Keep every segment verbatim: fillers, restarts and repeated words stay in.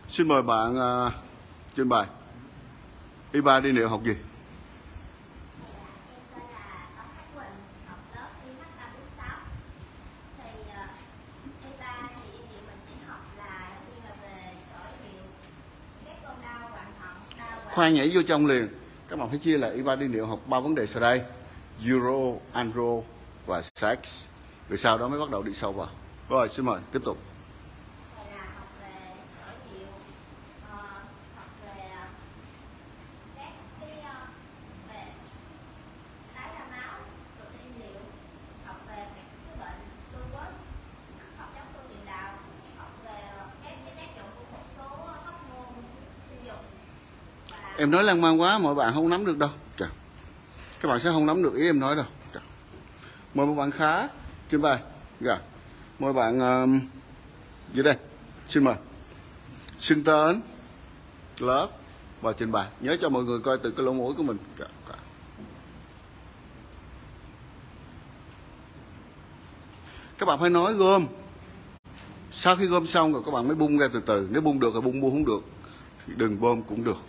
Xin mời bạn uh, trình bày. y ba đi niệu học gì? Khoan nhảy vô trong liền. Các bạn phải chia là y ba đi niệu học ba vấn đề sau đây: Euro, Andro và Sex. Rồi sau đó mới bắt đầu đi sâu vào. Rồi, xin mời tiếp tục. Em nói lan man quá, mọi bạn không nắm được đâu. Chà. Các bạn sẽ không nắm được ý em nói đâu. Chà. Mời một bạn khá trình bày. Dạ. Mời bạn uh, dưới đây. Xin mời. Xưng tên, lớp và trình bày. Nhớ cho mọi người coi từ cái lỗ mũi của mình. Dạ. Dạ. Các bạn phải nói gom. Sau khi gom xong rồi các bạn mới bung ra từ từ. Nếu bung được thì bung, bung không được thì đừng bơm cũng được.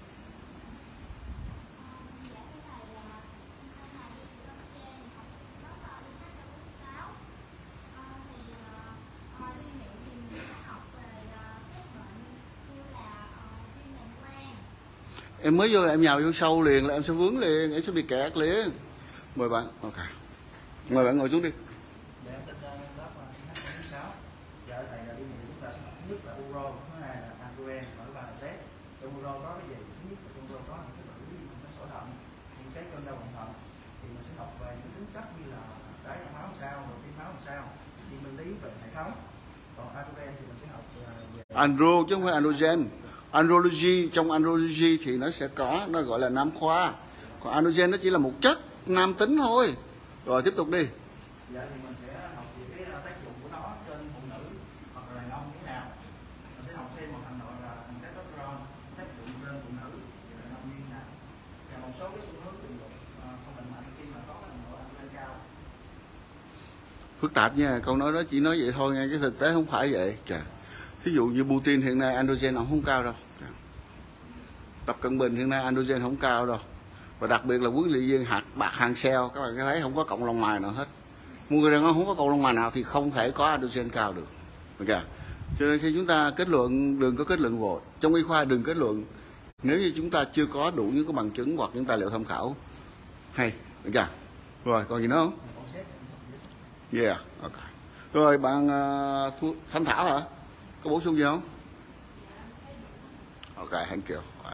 Em mới vô là em nhào vô sâu liền là em sẽ vướng liền, em sẽ bị kẹt liền. Mời bạn, ok. Mời bạn ngồi xuống đi. Andro chứ không phải androgen. Andrology, trong andrology thì nó sẽ có, nó gọi là nam khoa. Còn androgen nó chỉ là một chất nam tính thôi. Rồi tiếp tục đi. Dạ thì mình sẽ học về cái tác dụng của nó trên phụ nữ hoặc là đàn ông như thế nào. Mình sẽ học thêm một hành gọi là testosterone, tác dụng trên phụ nữ và đàn ông như thế nào. Và một số cái xu hướng tình dục không lành mạnh khi mà có cái nồng độ androgen cao. Phức tạp nha, câu nói đó chỉ nói vậy thôi nha, cái thực tế không phải vậy. Chà. Ví dụ như Putin hiện nay androgen ông không cao đâu. Tập Cận Bình hiện nay androgen không cao đâu. Và đặc biệt là huấn luyện viên hạt bạc hàng xeo, các bạn thấy không có cộng lông mày nào hết. Một người đàn ông không có cộng lông mày nào thì không thể có androgen cao được. Okay. Cho nên khi chúng ta kết luận, đừng có kết luận vội. Trong y khoa đừng kết luận nếu như chúng ta chưa có đủ những cái bằng chứng hoặc những tài liệu tham khảo hay. Okay. Rồi còn gì nữa không? Yeah. Okay. Rồi bạn uh, Thanh Thảo hả? Có bổ sung gì không? Ok, thank you.